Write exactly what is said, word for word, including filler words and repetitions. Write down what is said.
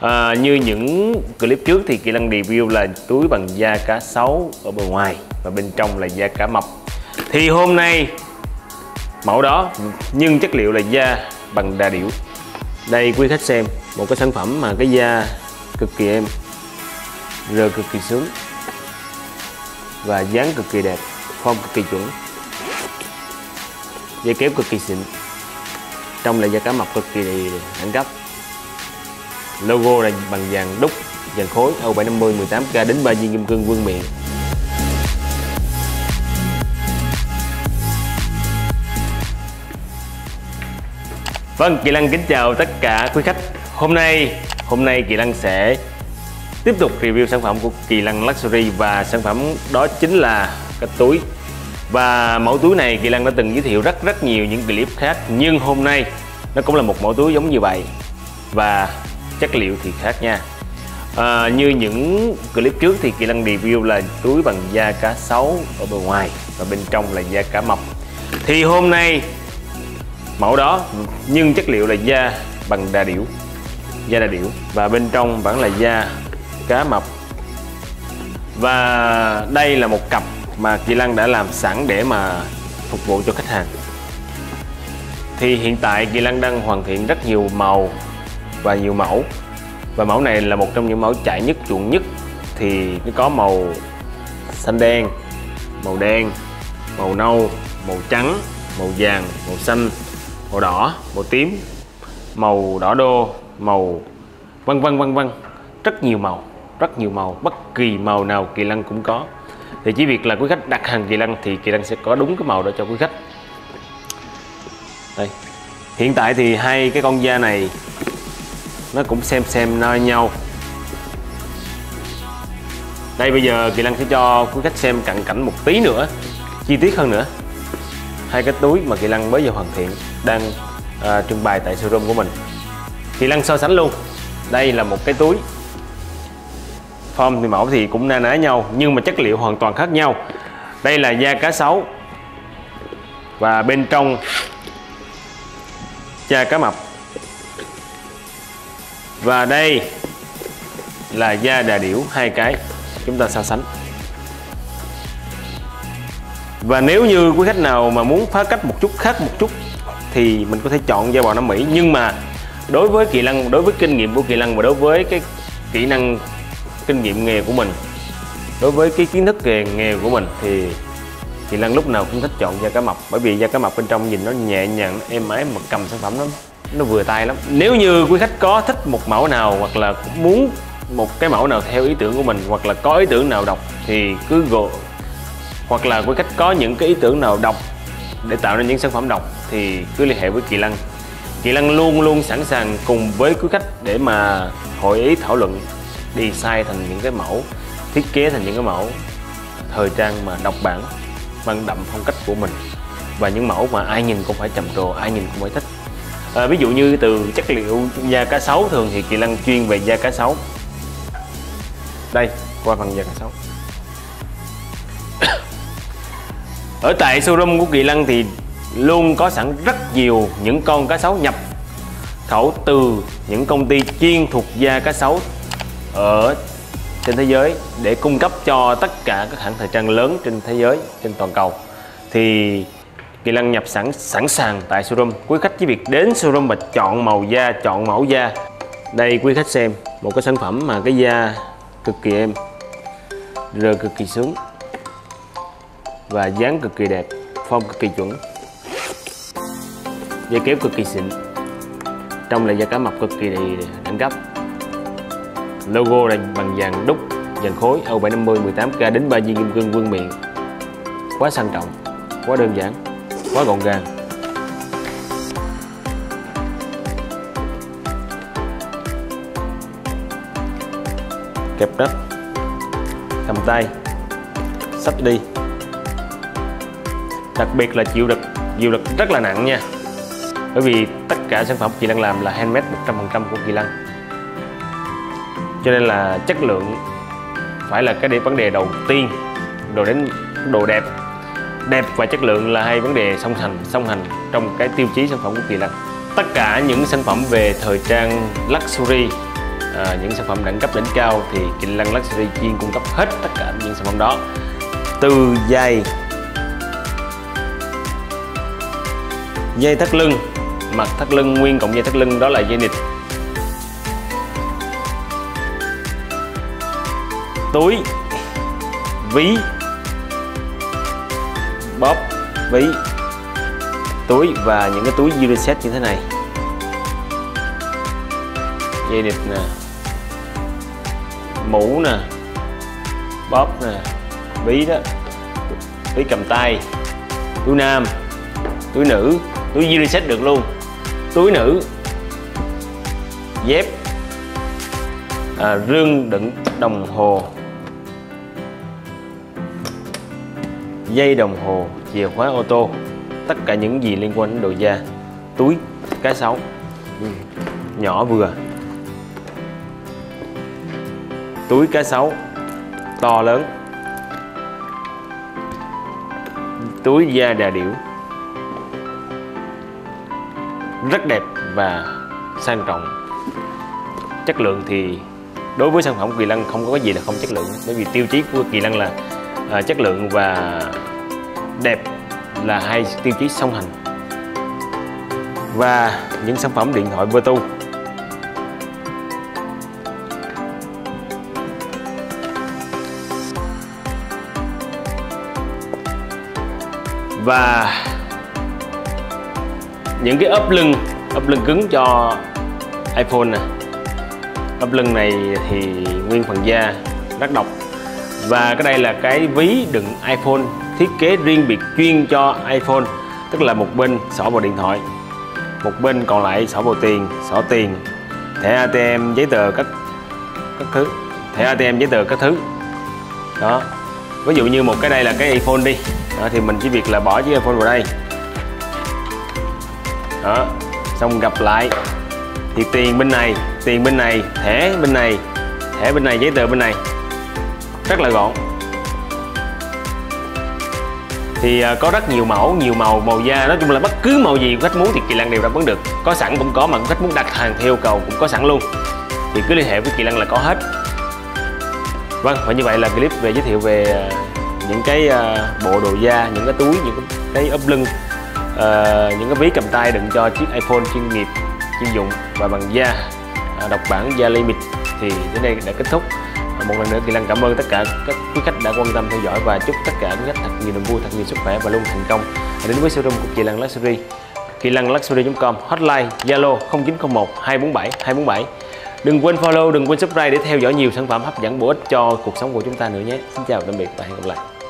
À, như những clip trước thì Kỳ Lân review là túi bằng da cá sấu ở bề ngoài và bên trong là da cá mập. Thì hôm nay mẫu đó nhưng chất liệu là da bằng đà điểu. Đây quý khách xem, một cái sản phẩm mà cái da cực kỳ êm, rờ cực kỳ sướng và dáng cực kỳ đẹp, form cực kỳ chuẩn, dây kéo cực kỳ xịn, trong là da cá mập cực kỳ đẳng cấp. Logo là bằng vàng đúc, vàng khối A bảy năm mươi mười tám K đến ba viên kim cương vương miện. Vâng, Kỳ Lân kính chào tất cả quý khách. Hôm nay hôm nay Kỳ Lân sẽ tiếp tục review sản phẩm của Kỳ Lân Luxury, và sản phẩm đó chính là cái túi. Và mẫu túi này Kỳ Lân đã từng giới thiệu rất rất nhiều những clip khác, nhưng hôm nay nó cũng là một mẫu túi giống như vậy và chất liệu thì khác nha. À, như những clip trước thì Kỳ Lân review là túi bằng da cá sấu ở bề ngoài và bên trong là da cá mập. Thì hôm nay mẫu đó nhưng chất liệu là da bằng đà điểu, da đà điểu và bên trong vẫn là da cá mập. Và đây là một cặp mà Kỳ Lân đã làm sẵn để mà phục vụ cho khách hàng. Thì hiện tại Kỳ Lân đang hoàn thiện rất nhiều màu và nhiều mẫu, và mẫu này là một trong những mẫu chạy nhất, chuộng nhất. Thì nó có màu xanh đen, màu đen, màu nâu, màu trắng, màu vàng, màu xanh, màu đỏ, màu tím, màu đỏ đô, màu vân vân vân vân, rất nhiều màu, rất nhiều màu, bất kỳ màu nào Kỳ Lân cũng có. Thì chỉ việc là quý khách đặt hàng Kỳ Lân thì Kỳ Lân sẽ có đúng cái màu đó cho quý khách. Đây, hiện tại thì hai cái con da này nó cũng xem xem nơi nhau. Đây bây giờ Kỳ Lân sẽ cho quý khách xem cận cảnh một tí nữa, chi tiết hơn nữa. Hai cái túi mà Kỳ Lân mới vừa hoàn thiện đang à, trưng bày tại showroom của mình. Kỳ Lân so sánh luôn. Đây là một cái túi, form thì mẫu thì cũng na ná nhau nhưng mà chất liệu hoàn toàn khác nhau. Đây là da cá sấu và bên trong da cá mập, và đây là da đà điểu. Hai cái chúng ta so sánh. Và nếu như quý khách nào mà muốn phá cách một chút, khác một chút thì mình có thể chọn da bò Nam Mỹ. Nhưng mà đối với Kỳ Lân, đối với kinh nghiệm của Kỳ Lân và đối với cái kỹ năng kinh nghiệm nghề của mình, đối với cái kiến thức nghề nghề của mình thì Kỳ Lân lúc nào cũng thích chọn da cá mập. Bởi vì da cá mập bên trong nhìn nó nhẹ nhàng, nó êm ái, mà cầm sản phẩm nó nó vừa tay lắm. Nếu như quý khách có thích một mẫu nào, hoặc là muốn một cái mẫu nào theo ý tưởng của mình, hoặc là có ý tưởng nào độc thì cứ gọi, hoặc là quý khách có những cái ý tưởng nào độc để tạo ra những sản phẩm độc thì cứ liên hệ với Kỳ Lân. Kỳ Lân luôn luôn sẵn sàng cùng với quý khách để mà hội ý thảo luận, design thành những cái mẫu, thiết kế thành những cái mẫu thời trang mà độc bản, mang đậm phong cách của mình, và những mẫu mà ai nhìn cũng phải trầm trồ, ai nhìn cũng phải thích. À, ví dụ như từ chất liệu da cá sấu, thường thì Kỳ Lân chuyên về da cá sấu. Đây, qua phần da cá sấu. Ở tại showroom của Kỳ Lân thì luôn có sẵn rất nhiều những con cá sấu nhập khẩu từ những công ty chuyên thuộc da cá sấu ở trên thế giới để cung cấp cho tất cả các hãng thời trang lớn trên thế giới, trên toàn cầu. Thì Kỳ Lân nhập sẵn sẵn sàng tại showroom. Quý khách chỉ việc đến showroom và chọn màu da, chọn mẫu da. Đây quý khách xem, một cái sản phẩm mà cái da cực kỳ êm, rờ cực kỳ sướng và dáng cực kỳ đẹp, form cực kỳ chuẩn, dây kéo cực kỳ xịn, trong là da cá mập cực kỳ đẳng cấp. Logo là bằng vàng đúc, vàng khối A bảy năm mươi mười tám K đến ba viên kim cương vương miện. Quá sang trọng, quá đơn giản, quá gọn gàng. Kẹp đất, cầm tay, xách đi. Đặc biệt là chịu lực, chịu lực rất là nặng nha. Bởi vì tất cả sản phẩm Kỳ Lân làm là handmade một trăm phần trăm của Kỳ Lân, cho nên là chất lượng phải là cái vấn đề đầu tiên. Đồ đến đồ đẹp, đẹp và chất lượng là hai vấn đề song hành song hành trong cái tiêu chí sản phẩm của Kỳ Lân. Tất cả những sản phẩm về thời trang luxury à, những sản phẩm đẳng cấp đỉnh cao thì Kỳ Lân Luxury chuyên cung cấp hết tất cả những sản phẩm đó. Từ dây dây thắt lưng, mặt thắt lưng nguyên cộng dây thắt lưng đó là dây nịt, túi, ví, bóp, ví, túi và những cái túi unisex như thế này, dây nịt nè, mũ nè, bóp nè, ví đó, ví cầm tay, túi nam, túi nữ, túi unisex được luôn, túi nữ, dép, à, rương đựng đồng hồ, dây đồng hồ, chìa khóa ô tô, tất cả những gì liên quan đến đồ da. Túi cá sấu nhỏ vừa, túi cá sấu to lớn, túi da đà điểu rất đẹp và sang trọng. Chất lượng thì đối với sản phẩm Kỳ Lân không có cái gì là không chất lượng, bởi vì tiêu chí của Kỳ Lân là à, chất lượng và đẹp là hai tiêu chí song hành. Và những sản phẩm điện thoại Bluetooth và những cái ốp lưng ốp lưng cứng cho iPhone nè. Ốp lưng này thì nguyên phần da rất độc. Và cái đây là cái ví đựng iPhone thiết kế riêng biệt chuyên cho iPhone, tức là một bên xỏ vào điện thoại, một bên còn lại xỏ vào tiền, xỏ tiền, thẻ a tê em, giấy tờ các các thứ, thẻ a tê em, giấy tờ các thứ. Đó. Ví dụ như một cái đây là cái iPhone đi. Đó, thì mình chỉ việc là bỏ chiếc iPhone vào đây. Đó, xong gặp lại thì tiền bên này, tiền bên này, thẻ bên này, thẻ bên này, giấy tờ bên này, rất là gọn. Thì uh, có rất nhiều mẫu, nhiều màu, màu da, nói chung là bất cứ màu gì khách muốn thì Kỳ Lân đều đáp ứng được. Có sẵn cũng có, mà khách muốn đặt hàng theo yêu cầu cũng có sẵn luôn. Thì cứ liên hệ với Kỳ Lân là có hết. Vâng, và như vậy là clip về giới thiệu về uh, những cái uh, bộ đồ da, những cái túi, những cái ốp lưng, uh, những cái ví cầm tay đựng cho chiếc iPhone chuyên nghiệp, chuyên dụng và bằng da, uh, độc bản da limit thì đến đây đã kết thúc. Một lần nữa Kỳ Lân cảm ơn tất cả các quý khách đã quan tâm theo dõi và chúc tất cả quý khách thật nhiều niềm vui, thật nhiều sức khỏe và luôn thành công. Đến với showroom của Kỳ Lân Luxury, kỳ lân luxury chấm com, hotline Zalo không chín không một hai bốn bảy hai bốn bảy. Đừng quên follow, đừng quên subscribe để theo dõi nhiều sản phẩm hấp dẫn bổ ích cho cuộc sống của chúng ta nữa nhé. Xin chào tạm biệt và hẹn gặp lại.